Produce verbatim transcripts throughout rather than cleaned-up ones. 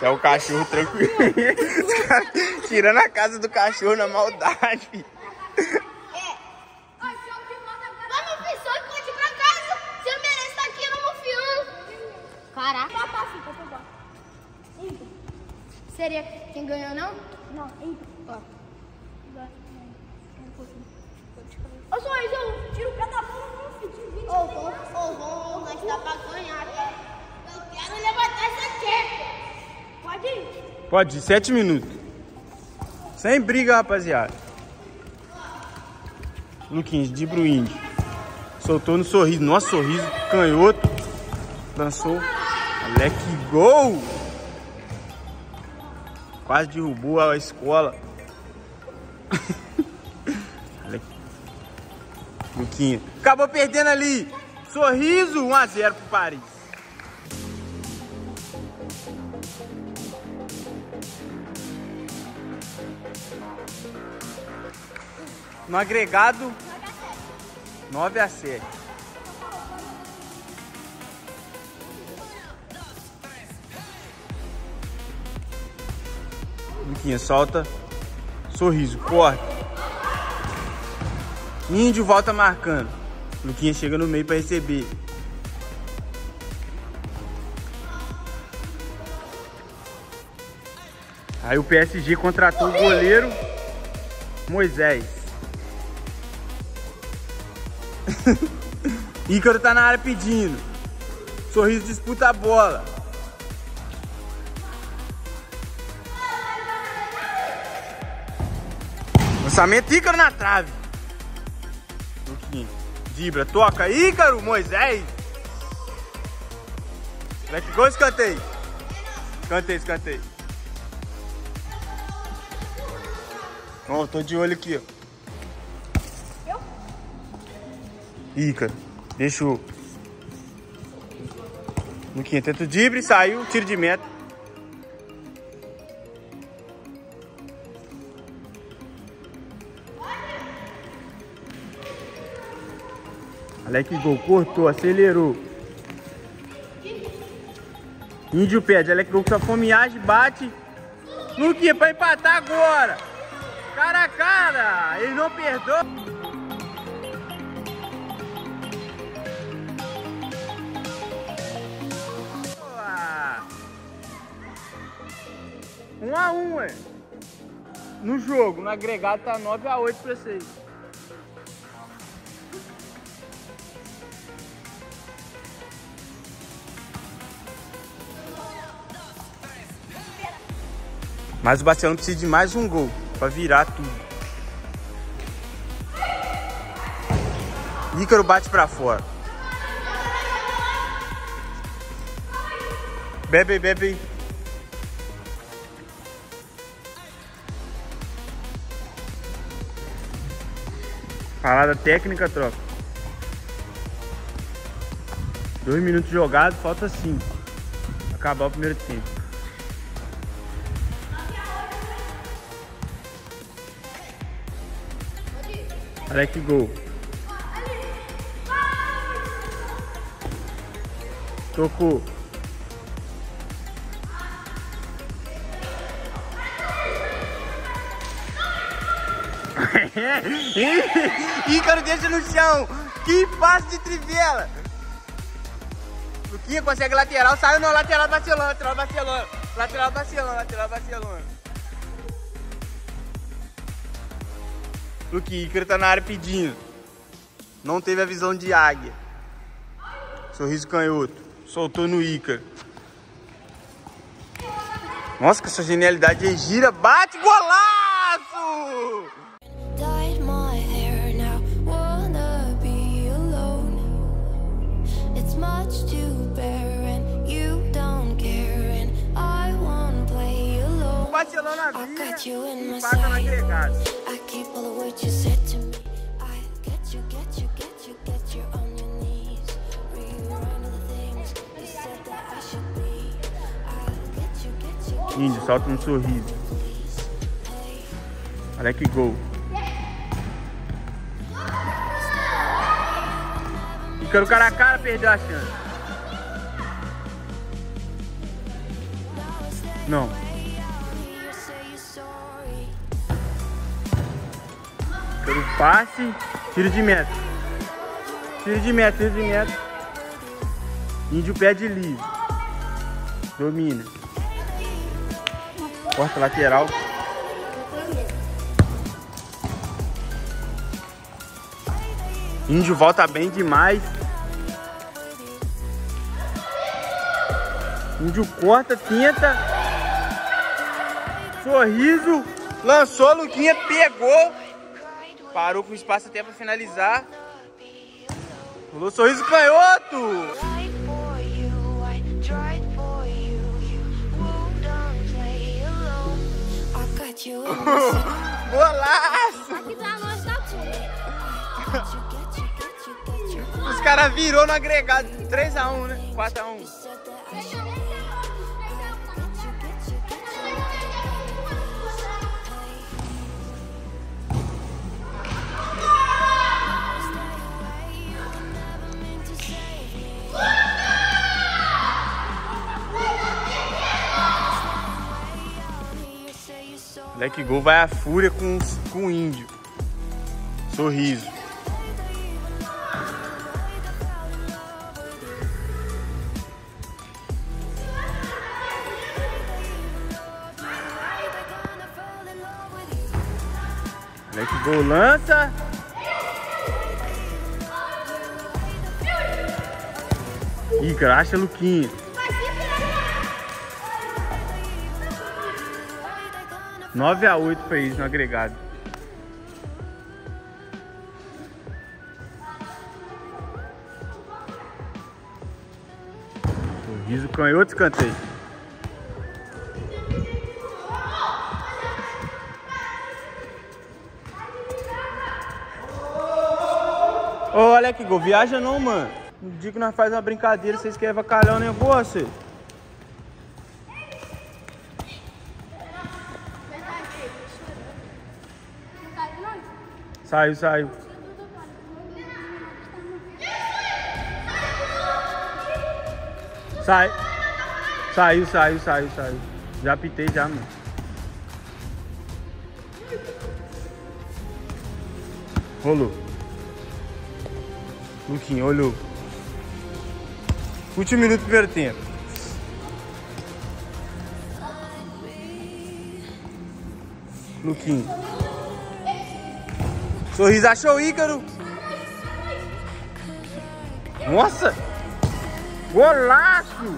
É o cachorro tranquilo. Tirando a casa do cachorro na maldade. É. Vamos, filho, só pode ir pra casa. Você não merece estar aqui, não, meu filho. Caraca. Seria quem ganhou, não? Não, ó. Ô, Sorriso, eu tiro o pé da bola, não, filho. Ô, ô, ô, nós dá pra ganhar, cara. Eu quero levantar essa chefe. Pode ir? Pode ir, sete minutos. Sem briga, rapaziada. Luquinhas, de Bruinde. Soltou no Sorriso. Nossa, Sorriso, canhoto. Lançou. Moleque, gol! Quase derrubou a escola. Luquinha. Acabou perdendo ali. Sorriso, um a zero pro Paris. No agregado, nove a sete. Luquinha solta. Sorriso, corta. Índio volta marcando. Luquinha chega no meio para receber. Aí o P S G contratou o goleiro Moisés. Ícaro tá na área pedindo. Sorriso disputa a bola. Lançamento, Ícaro na trave. Luquinha, Dibra, toca, Ícaro, Moisés. Moleque, gol, escanteio. Escanteio, escanteio. Ó, oh, tô de olho aqui, ó. Eu? Ícaro, deixou. Luquinha, tenta o drible, saiu, tiro de meta. Alex Gol, cortou, acelerou. Índio pede, Alex Gol com sua fomeagem, bate. Luquinha pra empatar agora. Cara a cara, ele não perdoa. Um a um, é. No jogo, no agregado tá nove a oito pra vocês. Mas o Barcelona precisa de mais um gol para virar tudo. Ícaro bate para fora. Bebe, bebe. Parada técnica, troca. Dois minutos jogados, falta cinco. Acabar o primeiro tempo. Alex Gol. Tocou. Ícaro deixa no chão. Que passe de trivela. Luquinha consegue lateral. Saiu no lateral do Barcelona. Lateral do Barcelona. Lateral do Barcelona. Lateral do Barcelona. Luquinha, Ícaro tá na área pedindo. Não teve a visão de águia. Sorriso canhoto. Soltou no Ícaro. Nossa, com essa genialidade aí, gira, bate, golaço! O Barcelona vira e paga no agregado. Índio, solta um sorriso. Olha que gol. Ícaro cara a cara, perdeu a chance. Não. Pelo passe, tiro de meta. Tiro de meta, tiro de meta. Índio pede livre. Domina. Corta lateral. Índio volta bem demais. Índio corta, tenta. Sorriso. Lançou, Luquinha pegou. Parou com espaço até para finalizar. Rolou sorriso canhoto. Golaço! Aqui tá nós da tudo. Os caras virou no agregado. três a um, né? quatro a um. Black Gol vai à fúria com, com o índio. Sorriso. Black Gol lança. Ih, graxa, Luquinha. nove a oito para eles no agregado. Sorriso canhoto, escanteio. Ô, Black Gol, viaja não, mano. No dia que nós fazemos uma brincadeira, vocês querem avacalhar o negócio? Saiu, saiu. Sai. Saiu, saiu, saiu, saiu. Já pitei já, mano. Rolou. Luquinho, olhou. Último minuto do primeiro tempo. Luquinho. Sorriso, achou o Ícaro. Nossa! Golaço!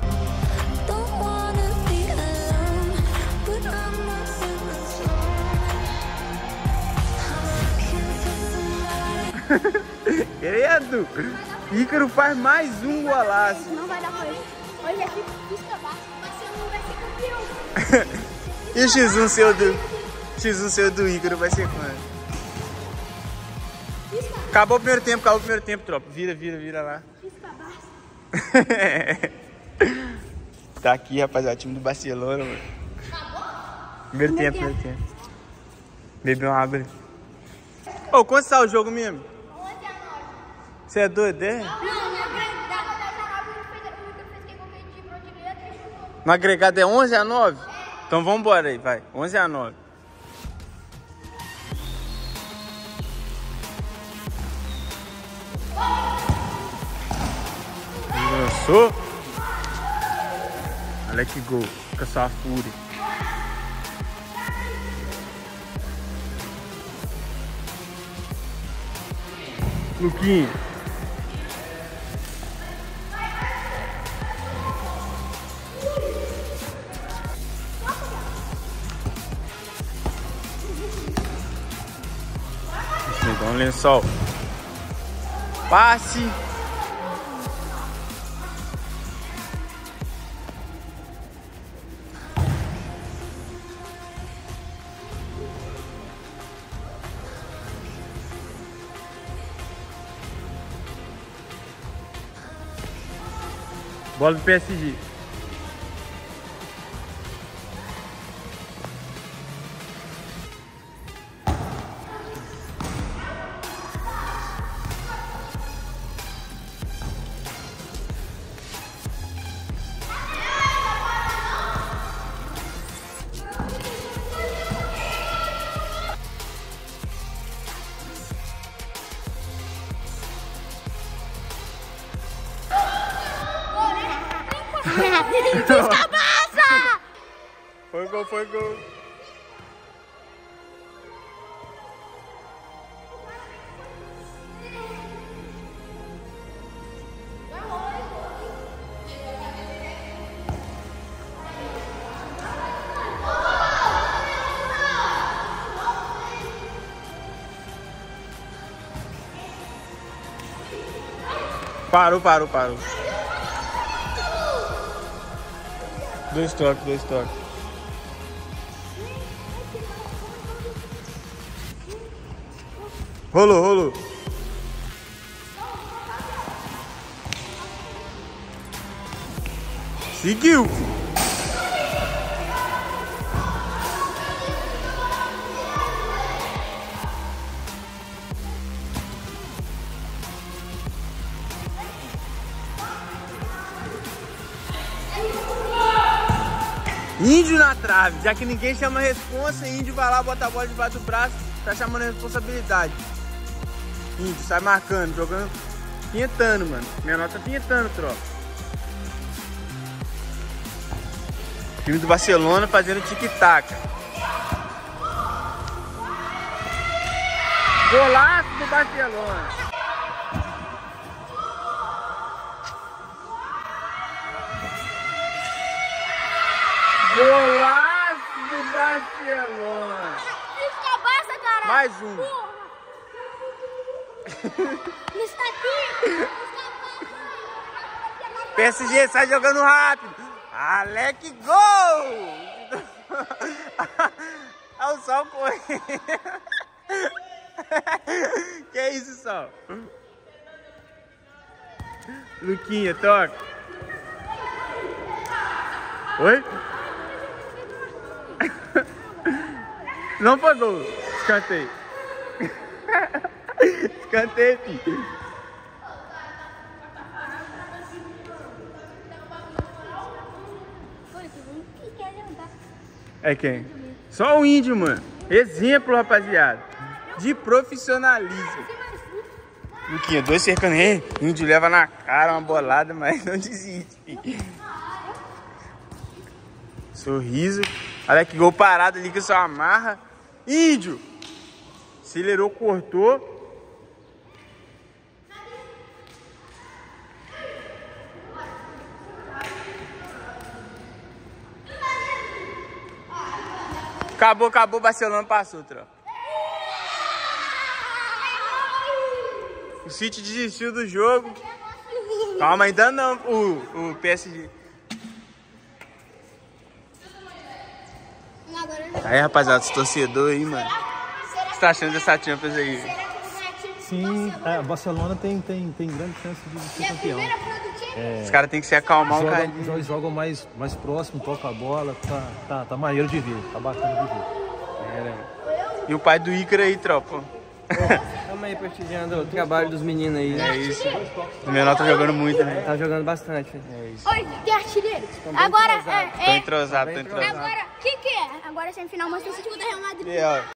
Credo! Ícaro faz mais um golaço. Não vai dar pra ele. Hoje é pisca baixa, mas você não vai ser campeão. E o X um seu do... X um seu do Ícaro vai ser quando? Acabou o primeiro tempo, acabou o primeiro tempo, tropa. Vira, vira, vira lá. Tá aqui, rapaziada, time do Barcelona, mano. Primeiro tempo, primeiro tempo. Bebeu uma água. Ô, oh, quanto tá o jogo mesmo? Você é doido, é? No agregado é onze a nove? Então vamos embora aí, vai. onze a nove. Lançou. Black Gol. Fica só a fúria. Luquinha. Dá um lençol. Passe. Bola do P S G. Descabaça! Foi gol, foi gol. Parou, parou, parou. Dois toques, dois toques. Rolou, rolou. Seguiu. Índio na trave, já que ninguém chama a responsa, Índio vai lá, bota a bola debaixo do braço, tá chamando a responsabilidade. Índio, sai marcando, jogando, pinhetando, mano. Minha nota tá pinhetando, tropa. Time do Barcelona fazendo tic-tac. Golaço do Barcelona. Golaço do Barcelona! Descabaça, cara! Mais um! Está aqui! P S G sai jogando rápido! Alec, gol! Olha o Sol correndo! Que é isso, Sol? Luquinha, toca! Oi? Não foi gol. Escanteio. Escanteio, filho. É quem? Só o Índio, mano. Exemplo, rapaziada. De profissionalismo. Luquinha, dois cercando. Ei, Índio leva na cara uma bolada, mas não desiste, filho. Sorriso. Olha que gol parado ali que só amarra. Índio. Acelerou, cortou. Acabou, acabou. Barcelona passou, tropa. O City desistiu do jogo. Calma, ainda não. O, o P S G. Aí, rapaziada, esse torcedor aí, mano. O que você tá achando dessa Champions aí? Sim, é, o Barcelona tem, tem, tem grande chance de ser campeão. É, os caras tem que se acalmar um cara. Jogam, jogam mais, mais próximo, toca a bola, tá, tá, tá maneiro de ver, tá bacana de ver. É, né? E o pai do Ícaro aí, tropa. Tamo aí prestigiando o trabalho dos meninos aí. É isso. O menor tá jogando muito, né? Tá jogando bastante. É isso. Oi, tem artilheiro. Agora, é, Tô entrosado, tô entrosado. agora, o que que é? Agora é semifinal, Manchester City contra Real Madrid. E, ó.